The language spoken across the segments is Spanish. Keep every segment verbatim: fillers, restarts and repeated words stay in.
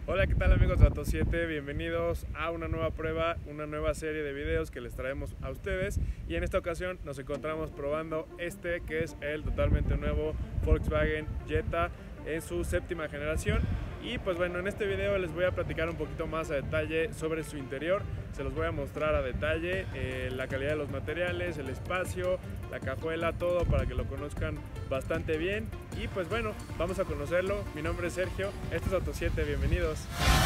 Hola, ¿qué tal amigos de Auto siete? Bienvenidos a una nueva prueba, una nueva serie de videos que les traemos a ustedes. Y en esta ocasión nos encontramos probando este que es el totalmente nuevo Volkswagen Jetta en su séptima generación. Y pues bueno, en este video les voy a platicar un poquito más a detalle sobre su interior. Se los voy a mostrar a detalle eh, la calidad de los materiales, el espacio, la cajuela, todo para que lo conozcan bastante bien. Y pues bueno, vamos a conocerlo. Mi nombre es Sergio, esto es Auto siete, bienvenidos.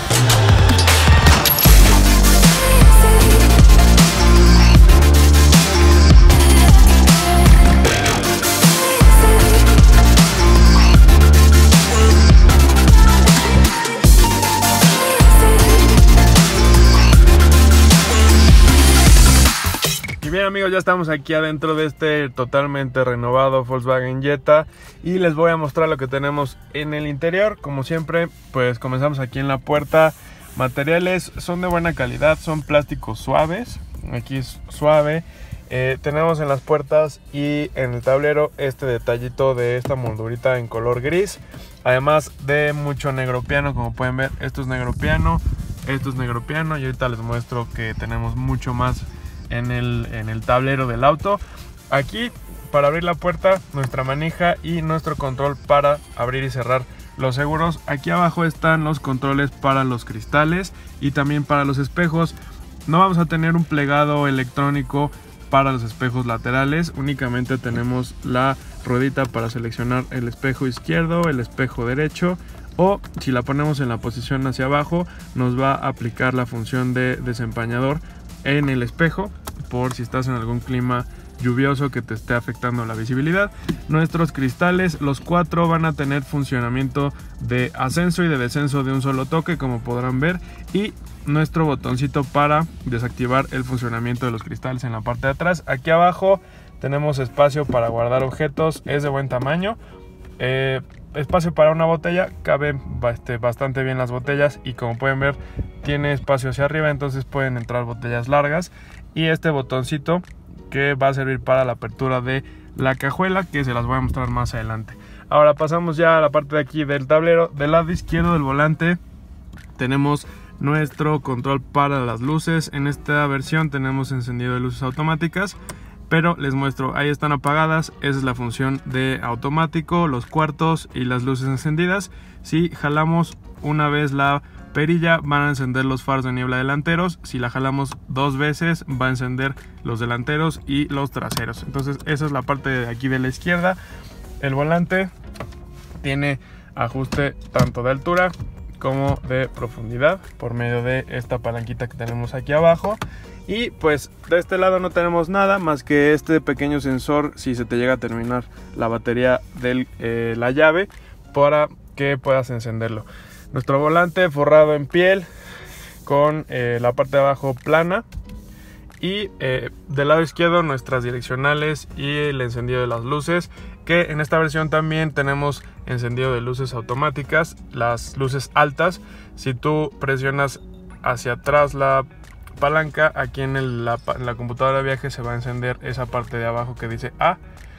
Bien amigos, ya estamos aquí adentro de este totalmente renovado Volkswagen Jetta y les voy a mostrar lo que tenemos en el interior. Como siempre, pues comenzamos aquí en la puerta. Materiales son de buena calidad, son plásticos suaves, aquí es suave. Eh, tenemos en las puertas y en el tablero este detallito de esta moldurita en color gris, además de mucho negro piano. Como pueden ver, esto es negro piano, esto es negro piano y ahorita les muestro que tenemos mucho más En el, en el tablero del auto. Aquí para abrir la puerta, nuestra manija y nuestro control para abrir y cerrar los seguros. Aquí abajo están los controles para los cristales y también para los espejos. No vamos a tener un plegado electrónico para los espejos laterales, únicamente tenemos la ruedita para seleccionar el espejo izquierdo, el espejo derecho, o si la ponemos en la posición hacia abajo nos va a aplicar la función de desempañador en el espejo por si estás en algún clima lluvioso que te esté afectando la visibilidad. Nuestros cristales, los cuatro, van a tener funcionamiento de ascenso y de descenso de un solo toque, como podrán ver, y nuestro botoncito para desactivar el funcionamiento de los cristales en la parte de atrás. Aquí abajo tenemos espacio para guardar objetos, es de buen tamaño. Eh, espacio para una botella, caben bastante bien las botellas y como pueden ver tiene espacio hacia arriba, entonces pueden entrar botellas largas. Y este botoncito que va a servir para la apertura de la cajuela, que se las voy a mostrar más adelante. Ahora pasamos ya a la parte de aquí del tablero. Del lado izquierdo del volante tenemos nuestro control para las luces. En esta versión tenemos encendido de luces automáticas, pero les muestro, ahí están apagadas. Esa es la función de automático, los cuartos y las luces encendidas. Si jalamos una vez la perilla, van a encender los faros de niebla delanteros. Si la jalamos dos veces, va a encender los delanteros y los traseros. Entonces esa es la parte de aquí de la izquierda. El volante tiene ajuste tanto de altura como de profundidad por medio de esta palanquita que tenemos aquí abajo. Y pues de este lado no tenemos nada más que este pequeño sensor si se te llega a terminar la batería de eh, la llave, para que puedas encenderlo. Nuestro volante forrado en piel con eh, la parte de abajo plana. Y eh, del lado izquierdo nuestras direccionales y el encendido de las luces, que en esta versión también tenemos encendido de luces automáticas, las luces altas. Si tú presionas hacia atrás la palanca, aquí en, el, la, en la computadora de viaje se va a encender esa parte de abajo que dice A.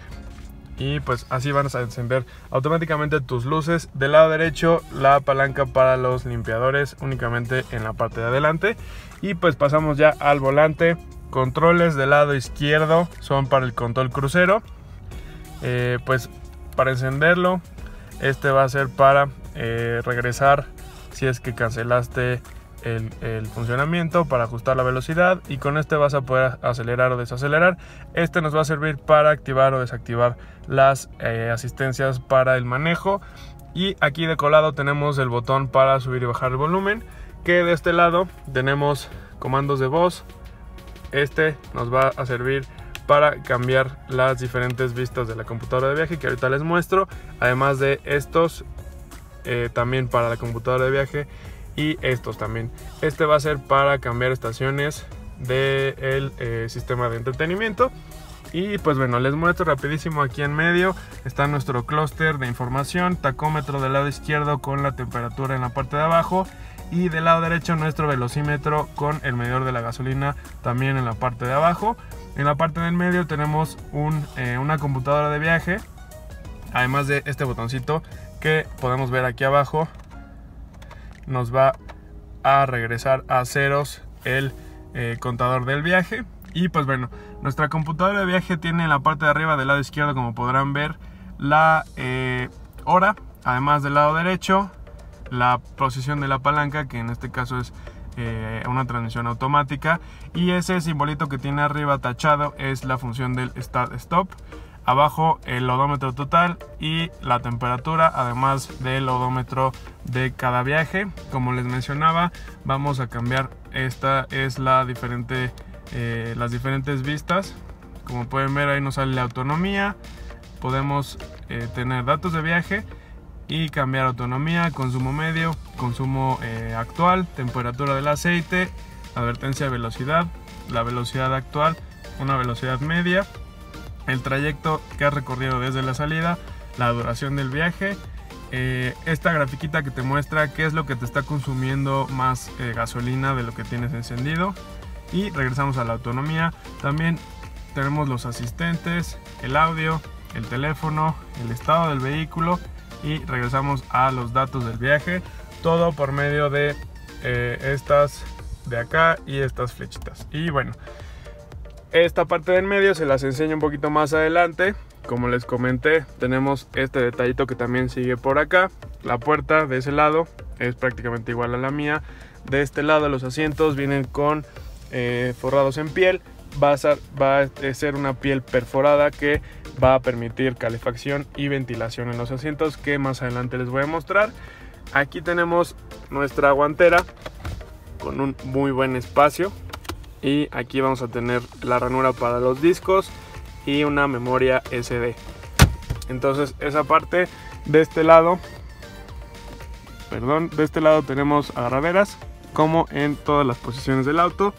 Y pues así van a encender automáticamente tus luces. Del lado derecho la palanca para los limpiadores únicamente en la parte de adelante. Y pues pasamos ya al volante. Controles del lado izquierdo son para el control crucero. Eh, pues para encenderlo, este va a ser para eh, regresar si es que cancelaste El, el funcionamiento, para ajustar la velocidad, y con este vas a poder acelerar o desacelerar. Este nos va a servir para activar o desactivar las eh, asistencias para el manejo. Y aquí de colado tenemos el botón para subir y bajar el volumen, que de este lado tenemos comandos de voz. Este nos va a servir para cambiar las diferentes vistas de la computadora de viaje, que ahorita les muestro, además de estos eh, también para la computadora de viaje. Y estos también. Este va a ser para cambiar estaciones del eh, sistema de entretenimiento. Y pues bueno, les muestro rapidísimo. Aquí en medio está nuestro clúster de información, tacómetro del lado izquierdo con la temperatura en la parte de abajo, y del lado derecho nuestro velocímetro con el medidor de la gasolina también en la parte de abajo. En la parte del medio tenemos un, eh, una computadora de viaje, además de este botoncito que podemos ver aquí abajo, nos va a regresar a ceros el eh, contador del viaje. Y pues bueno, nuestra computadora de viaje tiene en la parte de arriba del lado izquierdo, como podrán ver, la eh, hora, además del lado derecho la posición de la palanca, que en este caso es eh, una transmisión automática, y ese simbolito que tiene arriba tachado es la función del start stop. Abajo el odómetro total y la temperatura, además del odómetro de cada viaje. Como les mencionaba, vamos a cambiar, esta es la diferente eh, las diferentes vistas. Como pueden ver, ahí nos sale la autonomía, podemos eh, tener datos de viaje y cambiar autonomía, consumo medio, consumo eh, actual, temperatura del aceite, advertencia de velocidad, la velocidad actual, una velocidad media, el trayecto que has recorrido desde la salida, la duración del viaje, eh, esta grafiquita que te muestra qué es lo que te está consumiendo más eh, gasolina de lo que tienes encendido. Y regresamos a la autonomía. También tenemos los asistentes, el audio, el teléfono, el estado del vehículo, y regresamos a los datos del viaje, todo por medio de eh, estas de acá y estas flechitas. Y bueno, esta parte del medio se las enseño un poquito más adelante. Como les comenté, tenemos este detallito que también sigue por acá. La puerta de ese lado es prácticamente igual a la mía. De este lado los asientos vienen con eh, forrados en piel. Va a, ser, va a ser una piel perforada que va a permitir calefacción y ventilación en los asientos, que más adelante les voy a mostrar. Aquí tenemos nuestra guantera con un muy buen espacio, y aquí vamos a tener la ranura para los discos y una memoria ese de. Entonces esa parte de este lado, perdón, de este lado tenemos agarraderas como en todas las posiciones del auto.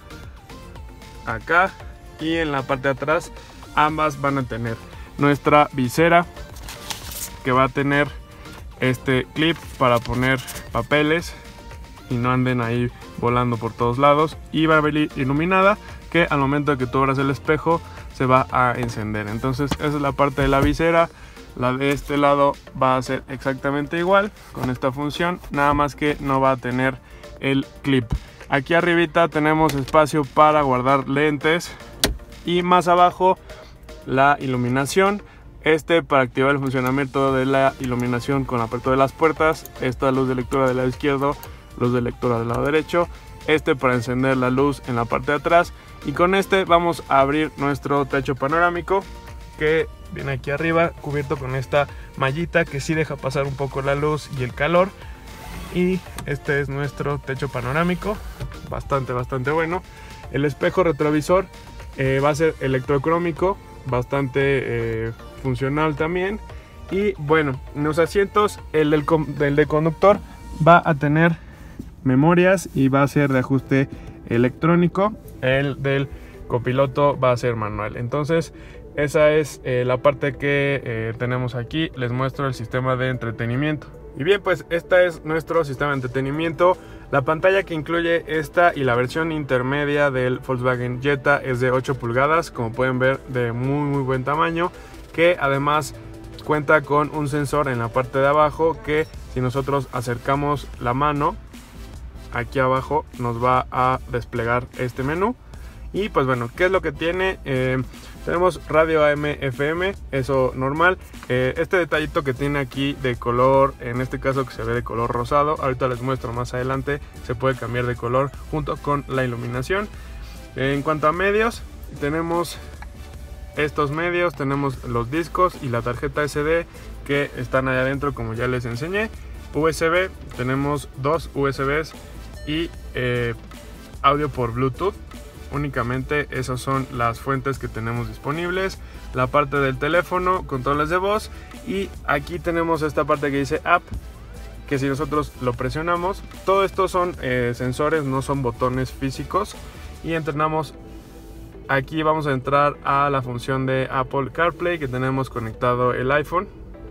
Acá y en la parte de atrás ambas van a tener nuestra visera, que va a tener este clip para poner papeles y no anden ahí volando por todos lados, y va a venir iluminada, que al momento de que tú abras el espejo se va a encender. Entonces esa es la parte de la visera. La de este lado va a ser exactamente igual con esta función, nada más que no va a tener el clip. Aquí arribita tenemos espacio para guardar lentes, y más abajo la iluminación, este para activar el funcionamiento de la iluminación con la apertura de las puertas, esta luz de lectura del lado izquierdo, luz de lectura del lado derecho, este para encender la luz en la parte de atrás, y con este vamos a abrir nuestro techo panorámico, que viene aquí arriba cubierto con esta mallita que sí deja pasar un poco la luz y el calor. Y este es nuestro techo panorámico, bastante bastante bueno. El espejo retrovisor eh, va a ser electrocrómico, bastante eh, funcional también. Y bueno, en los asientos, el del, el de conductor va a tener memorias y va a ser de ajuste electrónico. El del copiloto va a ser manual. Entonces esa es eh, la parte que eh, tenemos aquí. Les muestro el sistema de entretenimiento. Y bien, pues este es nuestro sistema de entretenimiento. La pantalla que incluye esta y la versión intermedia del Volkswagen Jetta es de ocho pulgadas, como pueden ver, de muy muy buen tamaño, que además cuenta con un sensor en la parte de abajo, que si nosotros acercamos la mano aquí abajo nos va a desplegar este menú. Y pues bueno, ¿qué es lo que tiene? Eh, tenemos radio A M F M, eso normal. Eh, este detallito que tiene aquí de color, en este caso que se ve de color rosado, ahorita les muestro más adelante, se puede cambiar de color junto con la iluminación. Eh, en cuanto a medios, tenemos estos medios, tenemos los discos y la tarjeta ese de que están allá adentro, como ya les enseñé. U S B, tenemos dos U S Bs y eh, audio por Bluetooth. Únicamente esas son las fuentes que tenemos disponibles. La parte del teléfono, controles de voz, y aquí tenemos esta parte que dice app, que si nosotros lo presionamos, todo esto son eh, sensores, no son botones físicos. Y entrenamos aquí, vamos a entrar a la función de Apple CarPlay, que tenemos conectado el iPhone,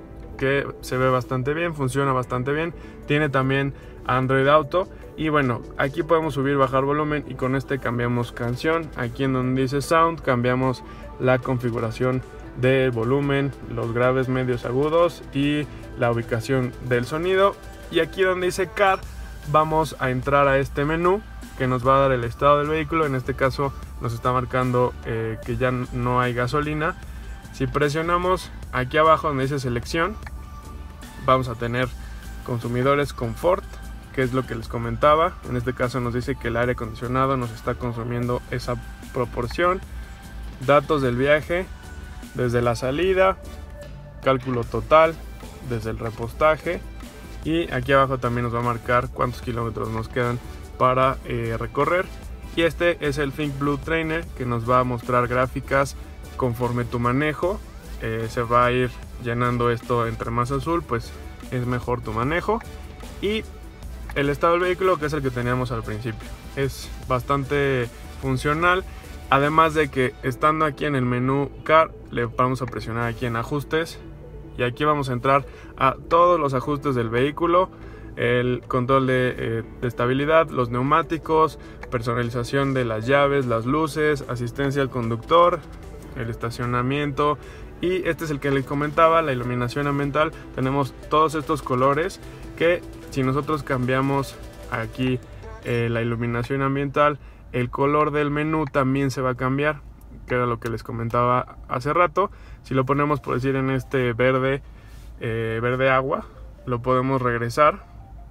que se ve bastante bien, funciona bastante bien. Tiene también Android Auto. Y bueno, aquí podemos subir, bajar volumen, y con este cambiamos canción. Aquí en donde dice Sound cambiamos la configuración del volumen, los graves, medios, agudos y la ubicación del sonido. Y aquí donde dice Car vamos a entrar a este menú que nos va a dar el estado del vehículo. En este caso nos está marcando eh, que ya no hay gasolina. Si presionamos aquí abajo donde dice selección, vamos a tener consumidores confort, que es lo que les comentaba. En este caso nos dice que el aire acondicionado nos está consumiendo esa proporción. Datos del viaje desde la salida, cálculo total desde el repostaje, y aquí abajo también nos va a marcar cuántos kilómetros nos quedan para eh, recorrer. Y este es el Think Blue Trainer, que nos va a mostrar gráficas conforme tu manejo. Eh, se va a ir llenando esto, entre más azul pues es mejor tu manejo. Y el estado del vehículo, que es el que teníamos al principio, es bastante funcional. Además de que estando aquí en el menú Car, le vamos a presionar aquí en ajustes, y aquí vamos a entrar a todos los ajustes del vehículo, el control de, eh, de estabilidad, los neumáticos, personalización de las llaves, las luces, asistencia al conductor, el estacionamiento. Y este es el que les comentaba, la iluminación ambiental. Tenemos todos estos colores que, si nosotros cambiamos aquí eh, la iluminación ambiental, el color del menú también se va a cambiar, que era lo que les comentaba hace rato. Si lo ponemos, por decir, en este verde, eh, verde agua, lo podemos regresar,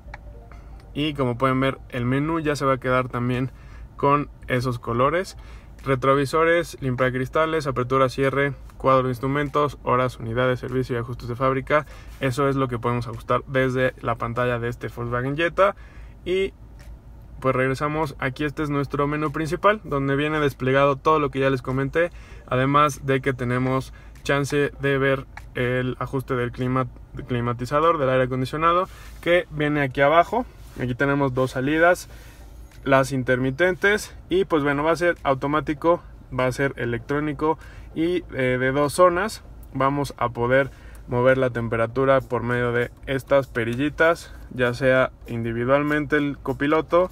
y como pueden ver, el menú ya se va a quedar también con esos colores. Retrovisores, limpiacristales, apertura, cierre, cuadro de instrumentos, horas, unidades, servicio y ajustes de fábrica. Eso es lo que podemos ajustar desde la pantalla de este Volkswagen Jetta. Y pues regresamos. Aquí este es nuestro menú principal, donde viene desplegado todo lo que ya les comenté, además de que tenemos chance de ver el ajuste del clima, del climatizador, del aire acondicionado, que viene aquí abajo. Aquí tenemos dos salidas, las intermitentes, y pues bueno, va a ser automático, va a ser electrónico, y eh, de dos zonas. Vamos a poder mover la temperatura por medio de estas perillitas, ya sea individualmente el copiloto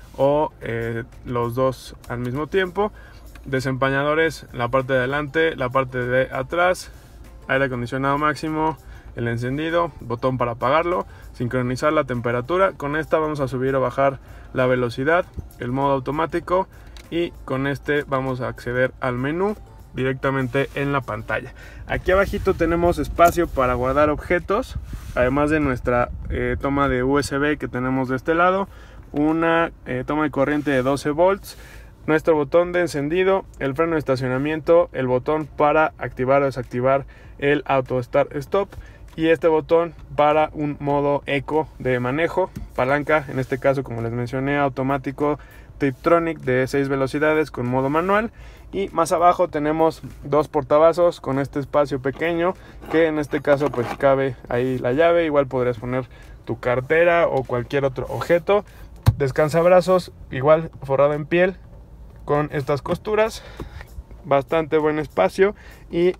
o eh, los dos al mismo tiempo. Desempañadores, la parte de adelante, la parte de atrás, aire acondicionado máximo, el encendido, botón para apagarlo, sincronizar la temperatura. Con esta vamos a subir o bajar la velocidad, el modo automático, y con este vamos a acceder al menú directamente en la pantalla. Aquí abajito tenemos espacio para guardar objetos, además de nuestra eh, toma de U S B que tenemos de este lado, una eh, toma de corriente de doce volts, nuestro botón de encendido, el freno de estacionamiento, el botón para activar o desactivar el auto start stop, y este botón para un modo eco de manejo, palanca, en este caso, como les mencioné, automático Tiptronic de seis velocidades con modo manual. Y más abajo tenemos dos portavasos con este espacio pequeño, que en este caso pues cabe ahí la llave. Igual podrías poner tu cartera o cualquier otro objeto. Descansabrazos, igual forrado en piel con estas costuras, bastante buen espacio, y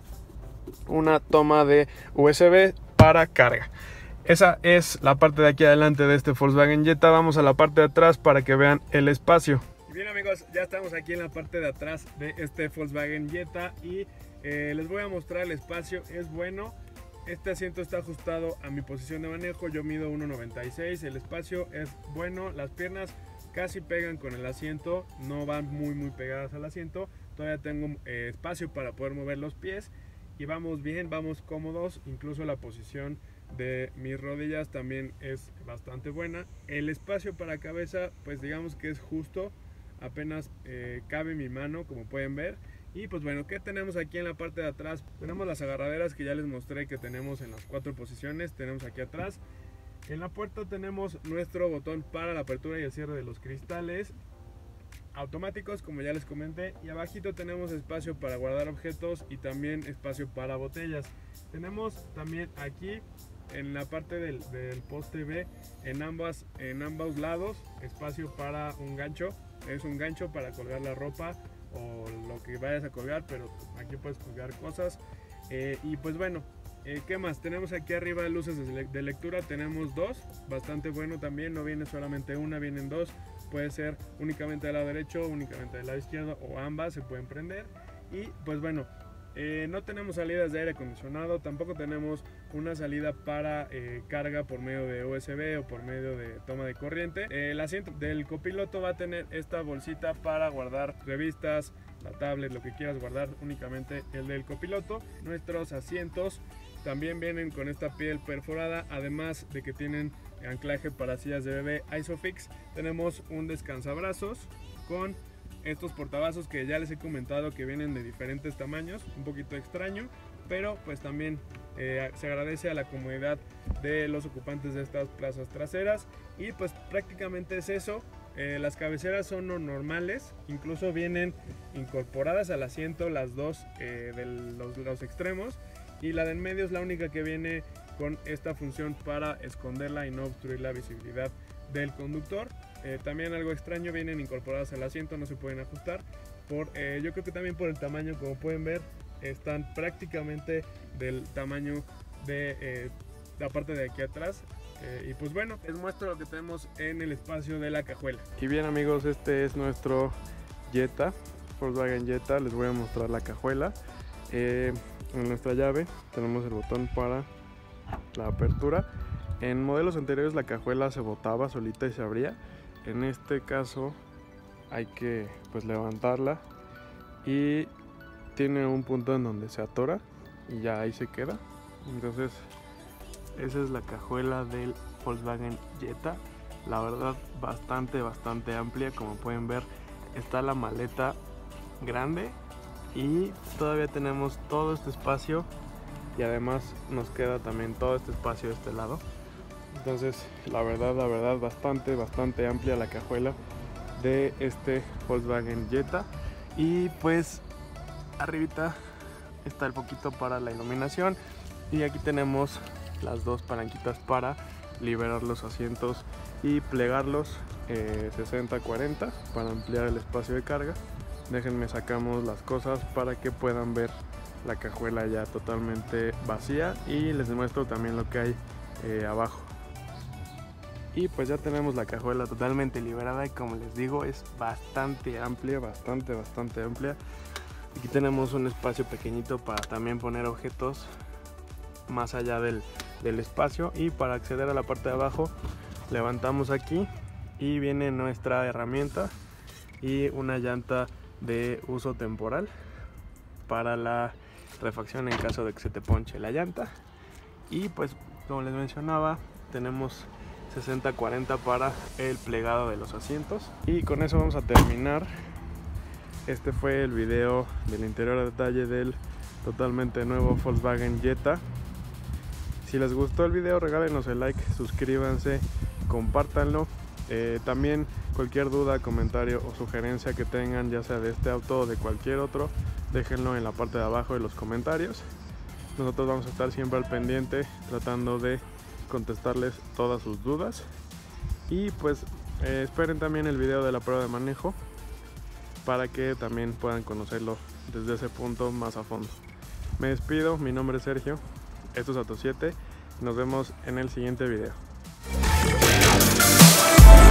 una toma de U S B para carga. Esa es la parte de aquí adelante de este Volkswagen Jetta. Vamos a la parte de atrás para que vean el espacio. Y bien, amigos, ya estamos aquí en la parte de atrás de este Volkswagen Jetta, y eh, les voy a mostrar el espacio. Es bueno. Este asiento está ajustado a mi posición de manejo. Yo mido uno noventa y seis. El espacio es bueno. Las piernas casi pegan con el asiento, no van muy muy pegadas al asiento. Todavía tengo eh, espacio para poder mover los pies, y vamos bien, vamos cómodos. Incluso la posición de mis rodillas también es bastante buena. El espacio para cabeza, pues digamos que es justo, apenas eh, cabe mi mano, como pueden ver. Y pues bueno, ¿qué tenemos aquí en la parte de atrás? Tenemos las agarraderas que ya les mostré que tenemos en las cuatro posiciones. Tenemos aquí atrás. En la puerta tenemos nuestro botón para la apertura y el cierre de los cristales automáticos, como ya les comenté. Y abajito tenemos espacio para guardar objetos y también espacio para botellas. Tenemos también aquí en la parte del, del poste B, en, ambas, en ambos lados, espacio para un gancho. Es un gancho para colgar la ropa o lo que vayas a colgar, pero aquí puedes colgar cosas. Eh, y pues bueno, eh, ¿qué más? Tenemos aquí arriba luces de, de lectura, tenemos dos, bastante bueno también. No viene solamente una, vienen dos. Puede ser únicamente del lado derecho, únicamente del lado izquierdo, o ambas se pueden prender. Y pues bueno, eh, no tenemos salidas de aire acondicionado, tampoco tenemos una salida para eh, carga por medio de U S B o por medio de toma de corriente. El asiento del copiloto va a tener esta bolsita para guardar revistas, la tablet, lo que quieras guardar, únicamente el del copiloto. Nuestros asientos también vienen con esta piel perforada, además de que tienen anclaje para sillas de bebé Isofix. Tenemos un descansabrazos con estos portavasos que ya les he comentado que vienen de diferentes tamaños, un poquito extraño, pero pues también eh, se agradece a la comodidad de los ocupantes de estas plazas traseras. Y pues prácticamente es eso. Eh, las cabeceras son no normales, incluso vienen incorporadas al asiento las dos eh, de los, los extremos, y la de en medio es la única que viene con esta función para esconderla y no obstruir la visibilidad del conductor. Eh, también algo extraño, vienen incorporadas al asiento, no se pueden ajustar. Por, eh, yo creo que también por el tamaño, como pueden ver, están prácticamente del tamaño de eh, la parte de aquí atrás. Eh, y pues bueno, les muestro lo que tenemos en el espacio de la cajuela. Y bien amigos, este es nuestro Jetta, Volkswagen Jetta. Les voy a mostrar la cajuela. Eh, en nuestra llave tenemos el botón para la apertura. En modelos anteriores la cajuela se botaba solita y se abría. En este caso hay que pues levantarla y tiene un punto en donde se atora y ya ahí se queda. Entonces esa es la cajuela del Volkswagen Jetta. La verdad bastante bastante amplia, como pueden ver está la maleta grande y todavía tenemos todo este espacio, y además nos queda también todo este espacio de este lado. Entonces la verdad, la verdad bastante, bastante amplia la cajuela de este Volkswagen Jetta. Y pues arribita está el poquito para la iluminación, y aquí tenemos las dos palanquitas para liberar los asientos y plegarlos eh, sesenta cuarenta para ampliar el espacio de carga. Déjenme sacamos las cosas para que puedan ver la cajuela ya totalmente vacía, y les muestro también lo que hay eh, abajo. Y pues ya tenemos la cajuela totalmente liberada, y como les digo es bastante amplia, bastante bastante amplia. Aquí tenemos un espacio pequeñito para también poner objetos más allá del, del espacio, y para acceder a la parte de abajo levantamos aquí y viene nuestra herramienta y una llanta de uso temporal para la refacción en caso de que se te ponche la llanta. Y pues como les mencionaba, tenemos sesenta cuarenta para el plegado de los asientos. Y con eso vamos a terminar. Este fue el video del interior a detalle del totalmente nuevo Volkswagen Jetta. Si les gustó el video, regálenos el like, suscríbanse, compártanlo. Eh, también cualquier duda, comentario o sugerencia que tengan, ya sea de este auto o de cualquier otro, déjenlo en la parte de abajo de los comentarios. Nosotros vamos a estar siempre al pendiente tratando de contestarles todas sus dudas. Y pues eh, esperen también el video de la prueba de manejo para que también puedan conocerlo desde ese punto más a fondo. Me despido, mi nombre es Sergio, esto es Auto siete, nos vemos en el siguiente video.